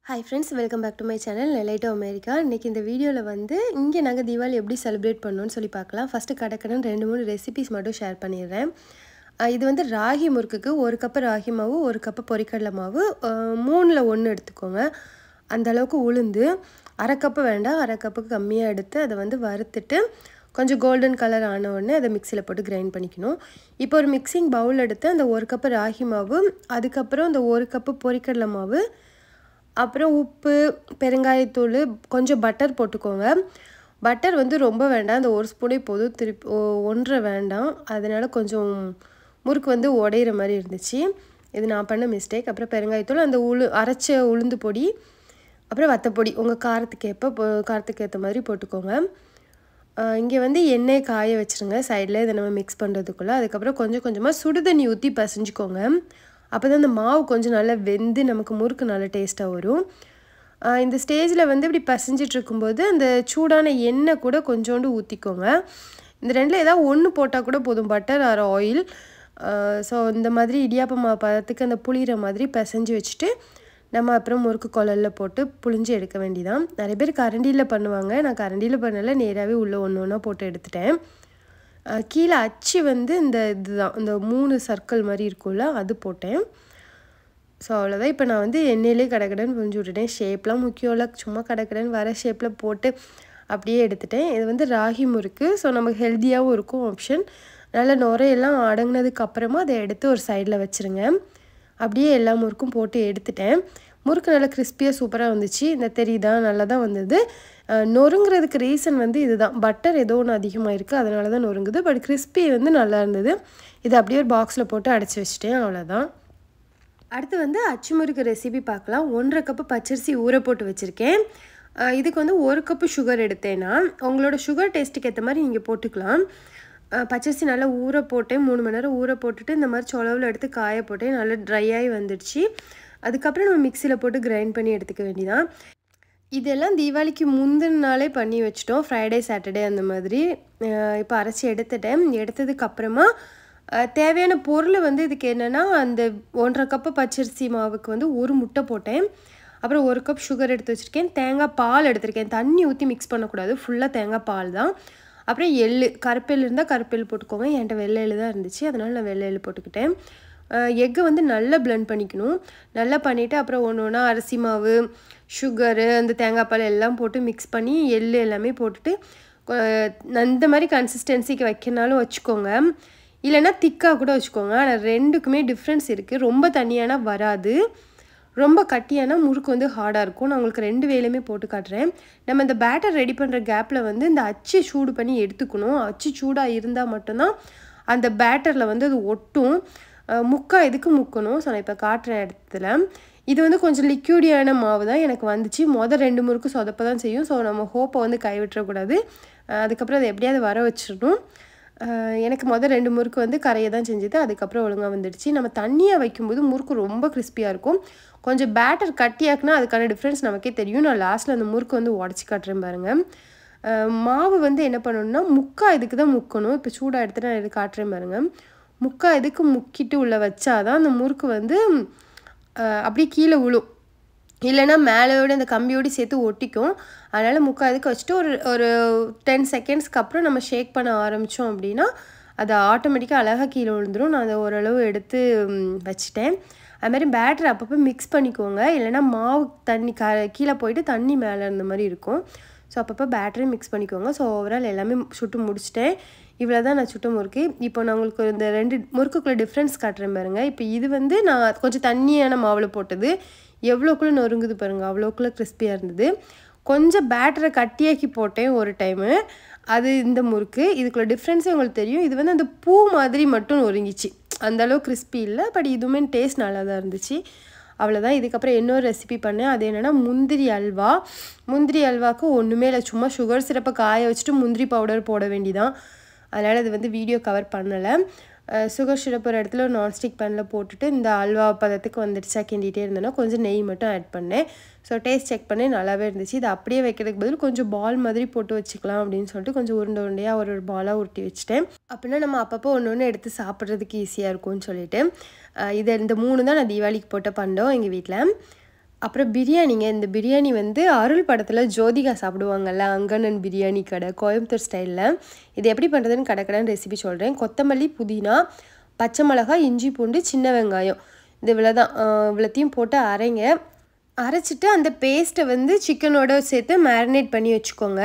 Hi friends, welcome back to my channel Nelly to America. இன்னைக்கு இந்த வீடியோல வந்து இங்க நாங்க தீபாவளி எப்படி செலிப்ரேட் பண்ணனும்னு சொல்லி பார்க்கலாம். ஃபர்ஸ்ட் கடக்கடன் 2-3 ரெசிபீஸ் மட்டும் ஷேர் பண்ணிடுறேன். இது வந்து ராகி முறுக்குக்கு 1 கப் ராகி மாவு, 1 கப் பொரிக்கடலை மாவு, 3ல 1 எடுத்துக்கோங்க. அந்த அளவுக்கு உளுந்து, 1/2 கப் வேண்டாம், 1/2 கப்புக்கு கம்மியா எடுத்து அதை வந்து வறுத்துட்டு கொஞ்சம் கோல்டன் கலர் ஆன உடனே அதை மிக்ஸில போட்டு கிரைண்ட் பண்ணிக்கணும். இப்போ ஒரு மிக்சிங் பவுல் எடுத்து அந்த 1 கப் ராகி மாவு, அதுக்கு அப்புறம் அந்த 1 கப் பொரிக்கடலை மாவு, அப்புறம் உப்பு, பெருங்காயத்தூள், கொஞ்சம் பட்டர் போட்டுக்கோங்க. பட்டர் வந்து ரொம்ப வேண்டாம், அந்த 1 ஸ்பூனே போதும். திருப்பி 1.5 வேண்டாம். அதனால கொஞ்சம் முறுக்கு வந்து உடையிற மாதிரி இருந்துச்சு. இது நான் பண்ண மிஸ்டேக். அப்புறம் பெருங்காயத்தூள், அந்த அரைச்ச உளுந்து பொடி, அப்புறம் வத்தப்பொடி உங்கள் காரத்துக்கு ஏற்ற மாதிரி போட்டுக்கோங்க. இங்கே வந்து எண்ணெய் காய வச்சுருங்க சைடில், இதை நம்ம மிக்ஸ் பண்ணுறதுக்குள்ளே. அதுக்கப்புறம் கொஞ்சம் கொஞ்சமாக சுடுதண்ணி ஊற்றி பசைஞ்சிக்கோங்க. அப்போ தான் அந்த மாவு கொஞ்சம் நல்லா வெந்து நமக்கு முறுக்கு நல்ல டேஸ்ட்டாக வரும். இந்த ஸ்டேஜில் வந்து இப்படி பசைஞ்சிட்டு இருக்கும்போது அந்த சூடான எண்ணெய் கூட கொஞ்சோண்டு ஊற்றிக்கோங்க. இந்த ரெண்டில் ஏதாவது ஒன்று போட்டால் கூட போதும், பட்டர் ஆர் ஆயில். ஸோ இந்த மாதிரி இடியாப்ப மாவு பதத்துக்கு அந்த புளிகிற மாதிரி பசைஞ்சு வச்சுட்டு நம்ம அப்புறம் முறுக்கு குழலில் போட்டு புளிஞ்சு எடுக்க வேண்டியதான். நிறைய பேர் கரண்டியில் பண்ணுவாங்க, நான் கரண்டியில் பண்ணல, நேராகவே உள்ளே ஒன்று ஒன்றா போட்டு எடுத்துட்டேன். கீழே அச்சு வந்து இதுதான், இந்த 3 சர்க்கிள் மாதிரி இருக்கும்ல, அது போட்டேன். ஸோ அவ்வளோதான். இப்போ நான் வந்து எண்ணெயிலே கடக்கடன்னு புரிஞ்சு விட்டுட்டேன். ஷேப்லாம் முக்கியம் இல்லை, சும்மா கடக்கடன்னு வர ஷேப்பில் போட்டு அப்படியே எடுத்துட்டேன். இது வந்து ராகி முறுக்கு, ஸோ நமக்கு ஹெல்த்தியாகவும் இருக்கும் ஆப்ஷன். நல்லா நுரையெல்லாம் அடங்கினதுக்கு அப்புறமா அதை எடுத்து ஒரு சைடில் வச்சுருங்க. அப்படியே எல்லா முறுக்கும் போட்டு எடுத்துட்டேன். முறுக்கு நல்லா கிறிஸ்பியாக சூப்பராக வந்துச்சு. இந்த தெரியுதா, நல்லா தான் வந்தது. நொறுங்கிறதுக்கு ரீசன் வந்து இதுதான், பட்டர் ஏதோ ஒன்று அதிகமாக இருக்குது, அதனால தான் நொறுங்குது. பட் கிறிஸ்பி வந்து நல்லா இருந்தது. இதை அப்படியே ஒரு பாக்ஸில் போட்டு அடைச்சி வச்சுட்டேன், அவ்வளோதான். அடுத்து வந்து அச்சு முறுக்கு ரெசிபி பார்க்கலாம். 1.5 கப்பு பச்சரிசி ஊற போட்டு வச்சுருக்கேன். இதுக்கு வந்து 1 கப்பு சுகர் எடுத்தேன்னா, உங்களோட சுகர் டேஸ்ட்டுக்கு ஏற்ற மாதிரி நீங்கள் போட்டுக்கலாம். பச்சரிசி நல்லா ஊற போட்டேன், 3 மணி நேரம் ஊற போட்டுட்டு இந்த மாதிரி சொலவில் எடுத்து காய போட்டேன். நல்லா ட்ரை ஆகி வந்துடுச்சு. அதுக்கப்புறம் நம்ம மிக்சியில் போட்டு கிரைண்ட் பண்ணி எடுத்துக்க வேண்டியதான். இதெல்லாம் தீபாவளிக்கு முந்தின நாளே பண்ணி வச்சிட்டோம், ஃப்ரைடே சாட்டர்டே அந்த மாதிரி. இப்போ அரைச்சி எடுத்துட்டேன். எடுத்ததுக்கப்புறமா தேவையான பொருள் வந்து இதுக்கு என்னென்னா, அந்த 1.5 கப்பு பச்சரிசி மாவுக்கு வந்து 1 முட்டை போட்டேன். அப்புறம் 1 கப் சுகர் எடுத்து வச்சுருக்கேன். தேங்காய் பால் எடுத்திருக்கேன், தண்ணி ஊற்றி மிக்ஸ் பண்ணக்கூடாது, ஃபுல்லாக தேங்காய் பால் தான். அப்புறம் எள்ளு, கருப்பெல் இருந்தால் கருப்பெல் போட்டுக்கோங்க. என்கிட்ட வெள்ளை எள்ளு தான் இருந்துச்சு, அதனால் நான் வெள்ளை எள்ளு போட்டுக்கிட்டேன். எக்கை வந்து நல்லா பிளெண்ட் பண்ணிக்கணும். நல்லா பண்ணிவிட்டு அப்புறம் ஒன்று ஒன்றா அரிசி மாவு, சுகரு, அந்த தேங்காய் பால் எல்லாம் போட்டு மிக்ஸ் பண்ணி எள்ளு எல்லாமே போட்டுட்டு இந்த மாதிரி கன்சிஸ்டன்சிக்கு வைக்கனாலும் வச்சுக்கோங்க, இல்லைன்னா திக்காக கூட வச்சுக்கோங்க. ஆனால் ரெண்டுக்குமே டிஃப்ரென்ஸ் இருக்குது. ரொம்ப தண்ணியானா வராது, ரொம்ப கட்டியானா முறுக்கு வந்து ஹார்டாக இருக்கும். நான் உங்களுக்கு 2 வேலையுமே போட்டு காட்டுறேன். நம்ம இந்த பேட்டர் ரெடி பண்ணுற கேப்பில் வந்து இந்த அச்சு சூடு பண்ணி எடுத்துக்கணும். அச்சு சூடாக இருந்தால் மட்டும்தான் அந்த பேட்டரில் வந்து அது ஒட்டும். இதுக்கு முக்கணும். ஸோ நான் இப்போ காட்டுற இடத்துல இது வந்து கொஞ்சம் லிக்யூடியான மாவு தான் எனக்கு வந்துச்சு. 2 முறுக்கு சொதப்ப தான் செய்யும். ஸோ நம்ம ஹோப்பை வந்து கைவிட்டுறக்கூடாது. அதுக்கப்புறம் அதை எப்படியாவது வர வச்சிடணும். எனக்கு 2 முறுக்கு வந்து கரையை தான் செஞ்சுது, அதுக்கப்புறம் ஒழுங்காக வந்துடுச்சு. நம்ம தண்ணியாக வைக்கும்போது முறுக்கு ரொம்ப கிறிஸ்பியாக இருக்கும். கொஞ்சம் பேட்டர் கட்டியாக்குனா அதுக்கான டிஃப்ரென்ஸ் நமக்கே தெரியும். நான் லாஸ்ட்டில் அந்த முறுக்கு வந்து உடச்சி காட்டுறேன் பாருங்கள். மாவு வந்து என்ன பண்ணணும்னா இதுக்கு தான் முக்கணும். இப்போ சூடாக எடுத்துகிட்டு நான் இது காட்டுறேன் பாருங்கள். இதுக்கு முக்கிட்டு உள்ளே வச்சாதான் அந்த முறுக்கு வந்து அப்படியே கீழே விழும், இல்லைன்னா மேலேயோடு அந்த கம்பியோடு சேர்த்து ஒட்டிக்கும். அதனால் இதுக்கு வச்சுட்டு ஒரு 10 செகண்ட்ஸ்க்கு அப்புறம் நம்ம ஷேக் பண்ண ஆரம்பித்தோம் அப்படின்னா அது ஆட்டோமேட்டிக்காக அழகாக கீழே விழுந்துடும். நான் அதை ஓரளவு எடுத்து வச்சுட்டேன். அதுமாதிரி பேட்டர் அப்பப்போ மிக்ஸ் பண்ணிக்கோங்க, இல்லைன்னா மாவு தண்ணி கீழே போயிட்டு தண்ணி மேலே இருந்த மாதிரி இருக்கும். ஸோ அப்பப்போ பேட்டரி மிக்ஸ் பண்ணிக்கோங்க. ஸோ ஓவரால் எல்லாமே சுட்டு முடிச்சிட்டேன். இவ்வளோ தான் நான் சுட்ட முறுக்கு. இப்போ நான் உங்களுக்கு இந்த 2 முறுக்குக்குள்ளே டிஃப்ரென்ஸ் காட்டுறேன் பாருங்கள். இப்போ இது வந்து நான் கொஞ்சம் தண்ணியான மாவில் போட்டது, எவ்வளோக்குள்ளே நொறுங்குது பாருங்கள், அவ்வளோக்குள்ளே கிறிஸ்பியாக இருந்தது. கொஞ்சம் பேட்டரை கட்டியாக்கி போட்டேன் ஒரு டைமு, அது இந்த முறுக்கு. இதுக்குள்ள டிஃப்ரென்ஸே உங்களுக்கு தெரியும். இது வந்து அந்த பூ மாதிரி மட்டும் நொறுங்கிச்சு, அந்தளவு கிறிஸ்பி இல்லை. பட் இதுவுமே டேஸ்ட் நல்லா தான் இருந்துச்சு. அவ்வளோதான். இதுக்கப்புறம் இன்னொரு ரெசிபி பண்ணேன். அது என்னென்னா முந்திரி அல்வா. முந்திரி அல்வாவுக்கு ஒன்றுமே இல்லை, சும்மா சுகர் சிரப்பை காய வச்சுட்டு முந்திரி பவுடர் போட வேண்டிதான். அதனால் அது வந்து வீடியோ கவர் பண்ணலை. சுகர் சிரப் ஒரு இடத்துல ஒரு நான்ஸ்டிக் பேனில் போட்டுட்டு இந்த அல்வா பதத்துக்கு வந்துடுச்சா கிண்டிகிட்டே இருந்தேன்னா கொஞ்சம் நெய் மட்டும் ஆட் பண்ணேன். ஸோ டேஸ்ட் செக் பண்ணி நல்லாவே இருந்துச்சு. இது அப்படியே வைக்கிறதுக்கு பதில் கொஞ்சம் பால் மாதிரி போட்டு வச்சுக்கலாம் அப்படின்னு சொல்லிட்டு கொஞ்சம் உருண்டையாக ஒரு பாலாக உருட்டி வச்சுட்டேன். அப்படின்னா நம்ம அப்பப்போ ஒன்று எடுத்து சாப்பிட்றதுக்கு ஈஸியாக இருக்கும்னு சொல்லிட்டு இந்த 3 தான் நான் தீபாவளிக்கு போட்ட பண்டம் எங்கள் வீட்டில். அப்புறம் பிரியாணிங்க. இந்த பிரியாணி வந்து அருள் படத்தில் ஜோதிகா சாப்பிடுவாங்கல்ல, அங்கண்ணன் பிரியாணி கடை கோயம்புத்தூர் ஸ்டைலில். இது எப்படி பண்ணுறதுன்னு கடக்கடான்னு ரெசிபி சொல்கிறேன். கொத்தமல்லி, புதினா, பச்சை மிளகாய், இஞ்சி பூண்டு, சின்ன வெங்காயம் இது இவ்வளோதான். இவ்வளோத்தையும் போட்டு அரைங்க. அரைச்சிட்டு அந்த பேஸ்ட்டை வந்து சிக்கனோட சேர்த்து மேரினேட் பண்ணி வச்சுக்கோங்க.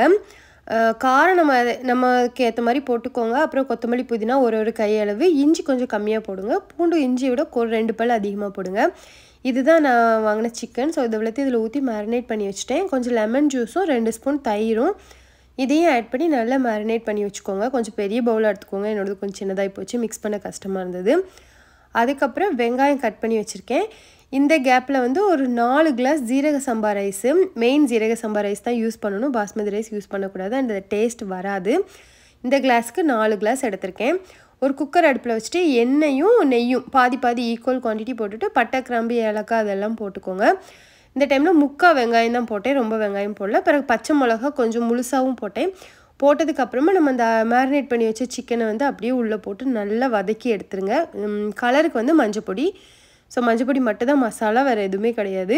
காரம் நமக்கு ஏற்ற மாதிரி போட்டுக்கோங்க. அப்புறம் கொத்தமல்லி, புதினா ஒரு கையளவு, இஞ்சி கொஞ்சம் கம்மியாக போடுங்க. பூண்டு இஞ்சியை விட 2 பல் அதிகமாக போடுங்க. இதுதான் நான் வாங்கின சிக்கன். ஸோ இதை இவ்வளோத்தையும் இதில் ஊற்றி மேரினேட் பண்ணி வச்சுட்டேன். கொஞ்சம் லெமன் ஜூஸும் 2 ஸ்பூன் தயிரும் இதையும் ஆட் பண்ணி நல்லா மேரினேட் பண்ணி வச்சுக்கோங்க. கொஞ்சம் பெரிய பவுலாக எடுத்துக்கோங்க. என்னோடது கொஞ்சம் சின்னதாகி போச்சு, மிக்ஸ் பண்ண கஷ்டமாக இருந்தது. அதுக்கப்புறம் வெங்காயம் கட் பண்ணி வச்சுருக்கேன். இந்த கேப்பில் வந்து ஒரு 4 கிளாஸ் ஜீரக சம்பா ரைஸு, மெயின் ஜீரக சம்பா ரைஸ் தான் யூஸ் பண்ணணும், பாஸ்மதி ரைஸ் யூஸ் பண்ணக்கூடாது, அந்த டேஸ்ட் வராது. இந்த கிளாஸ்க்கு 4 கிளாஸ் எடுத்திருக்கேன். ஒரு குக்கர் அடுப்பில் வச்சுட்டு எண்ணெயும் நெய்யும் பாதி பாதி ஈக்குவல் குவான்டிட்டி போட்டுட்டு பட்டை, கிராம்பு, ஏலக்காய் அதெல்லாம் போட்டுக்கோங்க. இந்த டைமில் 3/4 வெங்காயம் தான் போட்டேன், ரொம்ப வெங்காயம் போடல. பிறகு பச்சை மிளகா கொஞ்சம் முழுசாகவும் போட்டேன். போட்டதுக்கப்புறமா நம்ம அந்த மேரினேட் பண்ணி வச்ச சிக்கனை வந்து அப்படியே உள்ளே போட்டு நல்லா வதக்கி எடுத்துருங்க. கலருக்கு வந்து மஞ்சப்பொடி, ஸோ மஞ்சப்பொடி மட்டும் தான் மசாலா, வேறு எதுவுமே கிடையாது.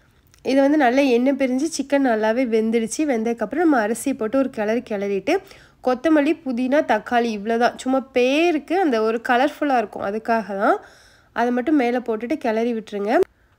இது வந்து நல்லா எண்ணெய் பிரிஞ்சு சிக்கன் நல்லாவே வெந்துடுச்சு. வெந்ததுக்கப்புறம் நம்ம அரிசியை போட்டு ஒரு கிளறிட்டு கொத்தமல்லி, புதினா, தக்காளி இவ்வளோதான். சும்மா பேருக்கு அந்த ஒரு கலர்ஃபுல்லாக இருக்கும், அதுக்காக தான். அதை மட்டும் மேலே போட்டுட்டு கிளறி விட்டுருங்க.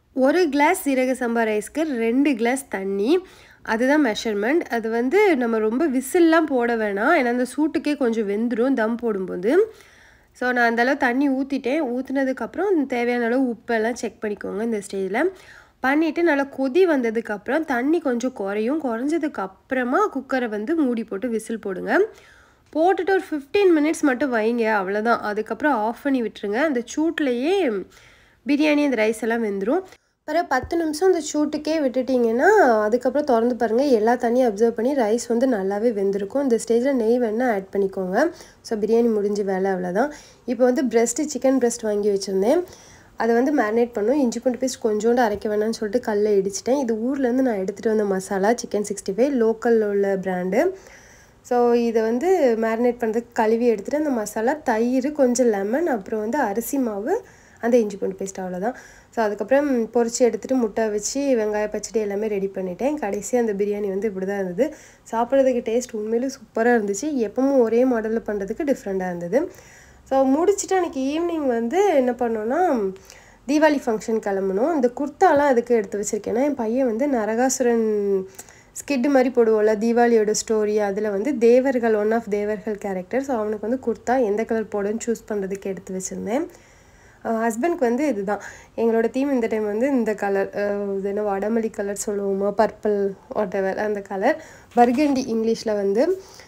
1 கிளாஸ் சீரக சம்பா ரைஸ்க்கு 2 கிளாஸ் தண்ணி, அதுதான் மெஷர்மெண்ட். அது வந்து நம்ம ரொம்ப விசில்லாம் போட வேணாம், ஏன்னா அந்த சூட்டுக்கே கொஞ்சம் வெந்துடும் தம் போடும்போது. ஸோ நான் அந்தளவு தண்ணி ஊற்றிட்டேன். ஊற்றினதுக்கப்புறம் தேவையான அளவு உப்பெல்லாம் செக் பண்ணிக்கோங்க. இந்த ஸ்டேஜில் பண்ணிவிட்டு நல்லா கொதி வந்ததுக்கப்புறம் தண்ணி கொஞ்சம் குறைஞ்சதுக்கப்புறமா குக்கரை வந்து மூடி போட்டு விசில் போடுங்க. போட்டுட்டு ஒரு 15 மினிட்ஸ் மட்டும் வைங்க, அவ்வளோதான். அதுக்கப்புறம் ஆஃப் பண்ணி விட்டுருங்க. அந்த சூட்லேயே பிரியாணி அந்த ரைஸ் எல்லாம் வெந்துடும். பிறகு 10 நிமிஷம் அந்த சூட்டுக்கே விட்டுட்டிங்கன்னா அதுக்கப்புறம் திறந்து பாருங்கள், எல்லா தண்ணியும் அப்சர்வ் பண்ணி ரைஸ் வந்து நல்லாவே வெந்திருக்கும். இந்த ஸ்டேஜில் நெய் வேணால் ஆட் பண்ணிக்கோங்க. ஸோ பிரியாணி முடிஞ்ச வேலை, அவ்வளோதான். இப்போ வந்து சிக்கன் பிரெஸ்ட் வாங்கி வச்சுருந்தேன், அதை வந்து மேரினேட் பண்ணும். இஞ்சி பூண்டு பேஸ்ட் கொஞ்சோண்டு அரைக்க வேணாம்னு சொல்லிட்டு கல்லை இடிச்சிட்டேன். இது ஊர்லேருந்து நான் எடுத்துகிட்டு வந்த மசாலா, சிக்கன் 65 லோக்கலில் உள்ள பிராண்டு. ஸோ இதை வந்து மேரினேட் பண்ணுறதுக்கு கழுவி எடுத்துகிட்டு அந்த மசாலா, தயிர், கொஞ்சம் லெமன், அப்புறம் வந்து அரிசி மாவு, அந்த இஞ்சி பூண்டு பேஸ்ட், அவ்வளோதான். ஸோ அதுக்கப்புறம் பொரிச்சு எடுத்துகிட்டு முட்டை வச்சு வெங்காய பச்சடி எல்லாமே ரெடி பண்ணிட்டேன். கடைசி அந்த பிரியாணி வந்து இப்படி தான் இருந்தது. சாப்பிட்றதுக்கு டேஸ்ட் உண்மையிலும் சூப்பராக இருந்துச்சு. எப்பவும் ஒரே மாடலில் பண்ணுறதுக்கு டிஃப்ரெண்ட்டாக இருந்தது. ஸோ முடிச்சுட்டு அன்றைக்கி ஈவினிங் வந்து என்ன பண்ணோன்னா, தீபாவளி ஃபங்க்ஷன் கிளம்பணும். இந்த குர்த்தாலாம் அதுக்கு எடுத்து வச்சுருக்கேன்னா, என் பையன் வந்து நரகாசுரன் ஸ்கிட்டு மாதிரி போடுவோம்ல, தீபாவளியோட ஸ்டோரி, அதில் வந்து தேவர்கள், ஒன் ஆஃப் தேவர்கள் கேரக்டர். ஸோ அவனுக்கு வந்து குர்த்தா எந்த கலர் போடுன்னு சூஸ் பண்ணுறதுக்கு எடுத்து வச்சுருந்தேன். ஹஸ்பண்ட்க்கு வந்து இதுதான் எங்களோட தீம். இந்த டைம் வந்து இந்த கலர், இது என்ன வடமல்லி கலர் சொல்லுவோமா, பர்பிள், வாட் எவர், அந்த கலர், பர்கண்டி இங்கிலீஷில் வந்து.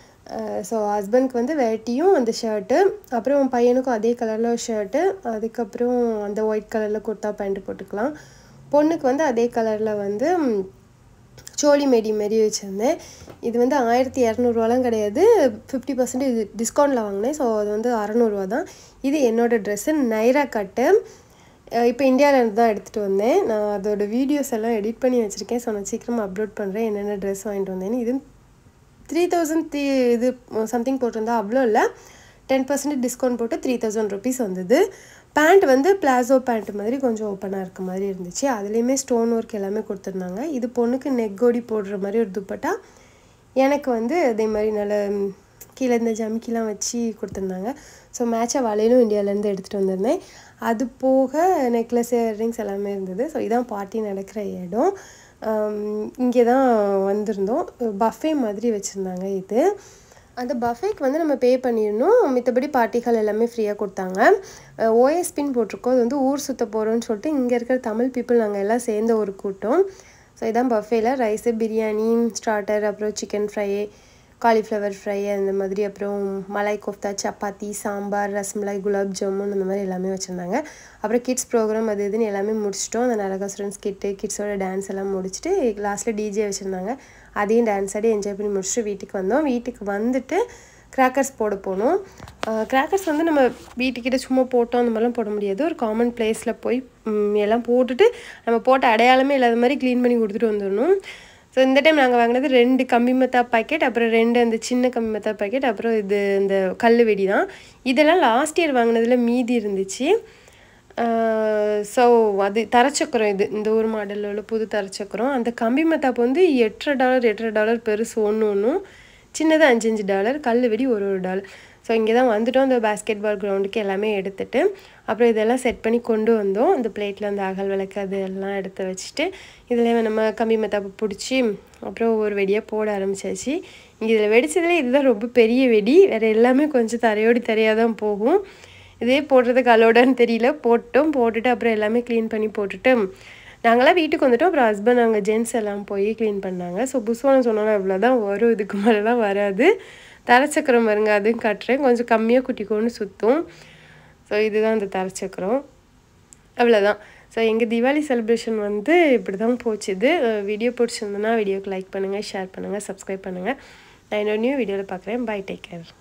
ஸோ ஹஸ்பண்ட்க்கு வந்து வேட்டியும் அந்த ஷர்ட்டு, அப்புறம் பையனுக்கும் அதே கலரில் ஒரு ஷர்ட்டு, அதுக்கப்புறம் அந்த ஒயிட் கலரில் குர்த்தா பேண்ட்டு போட்டுக்கலாம். பொண்ணுக்கு வந்து அதே கலரில் வந்து சோழி மேடி மாரி வச்சுருந்தேன். இது வந்து 1200 கிடையாது, 50% இது டிஸ்கவுண்ட்டில் வாங்கினேன். ஸோ அது வந்து 600 தான். இது என்னோடய ட்ரெஸ்ஸு, நைரா கட்டு. இப்போ இந்தியாவிலேருந்து தான் எடுத்துகிட்டு வந்தேன். நான் அதோட வீடியோஸ் எல்லாம் எடிட் பண்ணி வச்சுருக்கேன். ஸோ நான் சீக்கிரமாக அப்லோட் பண்ணுறேன் என்னென்ன ட்ரெஸ் வாங்கிட்டு வந்தேன்னு. இது 3000 இது சம்திங் போட்டிருந்தா, அவ்வளோ இல்லை, 10% டிஸ்கவுண்ட் போட்டு 3000 rupees வந்தது. பேண்ட் வந்து பிளாசோ பேண்ட் மாதிரி கொஞ்சம் ஓப்பனாக இருக்க மாதிரி இருந்துச்சு. அதுலேயுமே ஸ்டோன் ஒர்க் எல்லாமே கொடுத்துருந்தாங்க. இது பொண்ணுக்கு நெக்கோடி போடுற மாதிரி ஒரு துப்பட்டா, எனக்கு வந்து அதே மாதிரி நல்ல கீழே இந்த ஜமிக்கிலாம் வச்சு கொடுத்துருந்தாங்க. ஸோ மேட்சாக வளையலும் இந்தியாவிலேருந்து எடுத்துகிட்டு வந்திருந்தேன். அது போக நெக்லஸ், இயர்ரிங்ஸ் எல்லாமே இருந்தது. ஸோ இதான் பார்ட்டி நடக்கிற இடம். இங்கே தான் வந்திருந்தோம். பஃபே மாதிரி வச்சுருந்தாங்க. இது அந்த பஃபேக்கு வந்து நம்ம பே பண்ணிடணும், மித்தபடி பார்ட்டிகள் எல்லாமே ஃப்ரீயாக கொடுத்தாங்க. ஓஎஸ்பின்னு போட்டிருக்கோம். அது வந்து ஊர் சுற்ற போகிறோன்னு சொல்லிட்டு இங்கே இருக்கிற தமிழ் பீப்புள் நாங்கள் எல்லாம் சேர்ந்த ஒரு கூட்டம். ஸோ இதான் பஃபேல ரைஸு, பிரியாணி, ஸ்டார்டர், அப்புறம் சிக்கன் ஃப்ரை, காலிஃப்ளவர் ஃப்ரை, அந்த மாதிரி, அப்புறம் மலாய் கோஃப்தா, சப்பாத்தி, சாம்பார், ரசமலாய், குலாப் ஜாமுன், அந்த மாதிரி எல்லாமே வச்சுருந்தாங்க. அப்புறம் கிட்ஸ் ப்ரோக்ராம் அது இதுன்னு எல்லாமே முடிச்சிட்டோம். அந்த நரகாசுரன் ஸ்கிட்டு, கிட்ஸோட டான்ஸ் எல்லாம் முடிச்சுட்டு லாஸ்ட்டில் டிஜே வச்சுருந்தாங்க. அதையும் டான்ஸ் ஆடி என்ஜாய் பண்ணி முடிச்சுட்டு வீட்டுக்கு வந்தோம். வீட்டுக்கு வந்துட்டு கிராக்கர்ஸ் போட போனோம். கிராக்கர்ஸ் வந்து நம்ம வீட்டுக்கிட்ட சும்மா போட்டோம் அந்த மாதிரிலாம் போட முடியாது. ஒரு காமன் பிளேஸில் போய் எல்லாம் போட்டுட்டு நம்ம போட்ட அடையாளமே இல்லாத மாதிரி க்ளீன் பண்ணி கொடுத்துட்டு வந்துடணும். ஸோ இந்த டைம் நாங்கள் வாங்கினது 2 கம்பி மத்தா பாக்கெட், அப்புறம் 2 அந்த சின்ன கம்பி மத்தா பாக்கெட், அப்புறம் இது இந்த கல் வெடி தான். இதெல்லாம் லாஸ்ட் இயர் வாங்கினதில் மீதி இருந்துச்சு. ஸோ அது தரச்சக்கரம் இது இந்த ஊர் மாடலில் உள்ள புது தரச்சக்கரம். அந்த கம்பி மத்தாப்பு வந்து $8.50 பெருசு ஒன்றும் சின்னது $5 கல் வெடி $1. ஸோ இங்கே தான் வந்துட்டோம். இந்த பாஸ்கெட் பால் கிரவுண்டுக்கு எல்லாமே எடுத்துகிட்டு அப்புறம் இதெல்லாம் செட் பண்ணி கொண்டு வந்தோம். இந்த பிளேட்டில் அந்த அகல் விளக்கு அது எல்லாம் எடுத்து வச்சுட்டு இதில் நம்ம கம்பி மத்தாப்பு பிடிச்சி அப்புறம் ஒரு வெடியாக போட ஆரம்பிச்சாச்சு. இங்கே இதில் வெடிச்சதுலேயே இதுதான் ரொம்ப பெரிய வெடி. வேறு எல்லாமே கொஞ்சம் தரையாக தான் போகும். இதே போடுறதுக்கு அலோடான்னு தெரியல. போட்டுட்டு அப்புறம் எல்லாமே க்ளீன் பண்ணி போட்டுட்டு நாங்களாம் வீட்டுக்கு வந்துட்டோம். அப்புறம் ஹஸ்பண்ட் அங்கே ஜென்ஸ் எல்லாம் போய் க்ளீன் பண்ணாங்க. ஸோ புஸ்வானம் சொன்னாலும் இவ்வளோ தான் வரும், இதுக்கு மேலெலாம் வராது. தரச்சக்கரம் வருங்க, அதுவும் கட்டுறேன். கொஞ்சம் கம்மியாக குட்டிக்கோன்னு சுற்றும். ஸோ இதுதான் அந்த தரச்சக்கரம். அவ்வளோதான். ஸோ எங்கள் தீபாவளி செலிப்ரேஷன் வந்து இப்படி தான் போச்சுது. வீடியோ பிடிச்சிருந்ததுன்னா வீடியோக்கு லைக் பண்ணுங்கள், ஷேர் பண்ணுங்கள், சப்ஸ்கிரைப் பண்ணுங்கள். நான் இன்னொரு நியூ வீடியோவில் பார்க்குறேன். Bye, take care.